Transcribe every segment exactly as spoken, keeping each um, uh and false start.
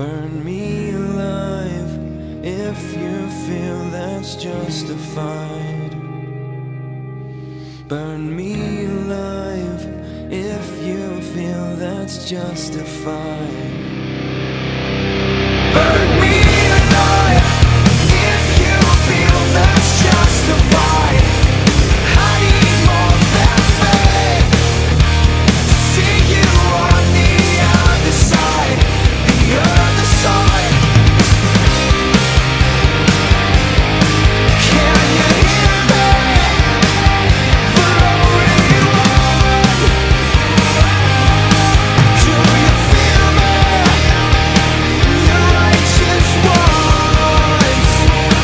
Burn me alive if you feel that's justified. Burn me alive if you feel that's justified. Burn me alive if you feel that's justified. I need more than faith to see you on the other side, the other side. Can you hear me? We're already won. Do you feel me? You're righteous ones.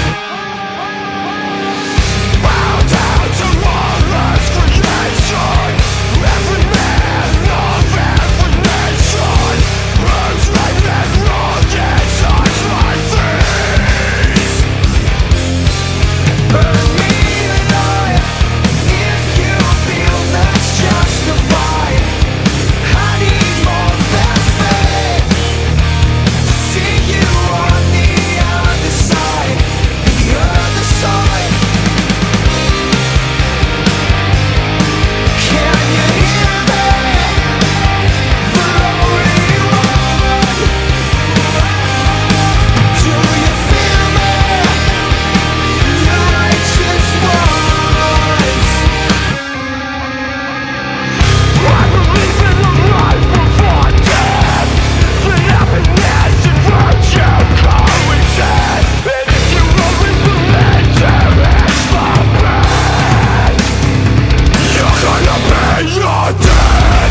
Bow down to lawless creation. Every man of every nation runs right and wrong and times like these. Burn me alive if you feel that's justified. I need more than faith to see you on the other side, the other side. Can you hear me? We're already won. Do you feel me? You're righteous ones. I believe in the life before death. The happiness and virtue coexist. And if you only believe there is the best, you're gonna pay your debt.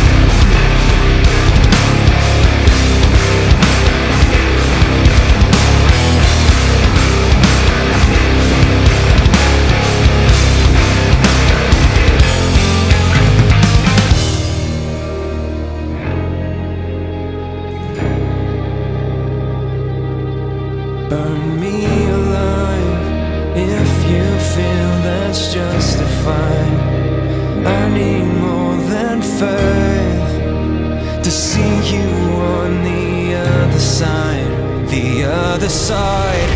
Burn me alive if you feel that's justified. I need more than faith to see you on the other side, the other side.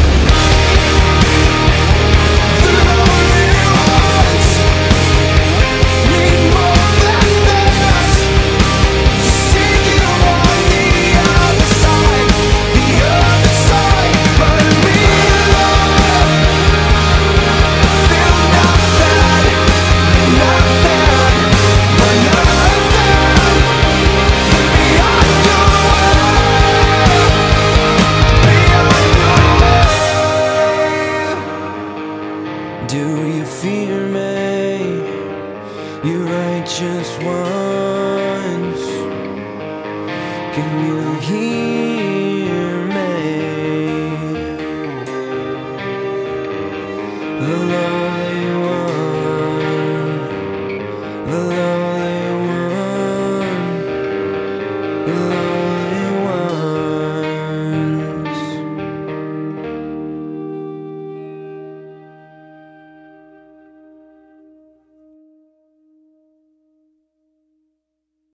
The lonely ones need more than this to see you on the other side, the other side. Burn me alive. Feel not bad, not bad, but not bad. Beyond your way, beyond your way. Do you fear me, you righteous ones? Can you hear me? The lonely one, the lonely one, the lonely